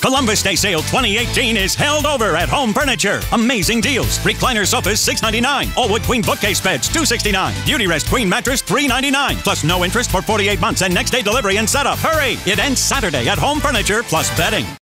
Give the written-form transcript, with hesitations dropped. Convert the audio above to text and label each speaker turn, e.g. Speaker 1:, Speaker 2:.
Speaker 1: Columbus Day Sale 2018 is held over at Home Furniture. Amazing deals. Recliner sofas, $6.99. All-wood queen bookcase beds, $2.69. Beauty Rest queen mattress, $3.99. Plus no interest for 48 months and next day delivery and setup. Hurry! It ends Saturday at Home Furniture plus bedding.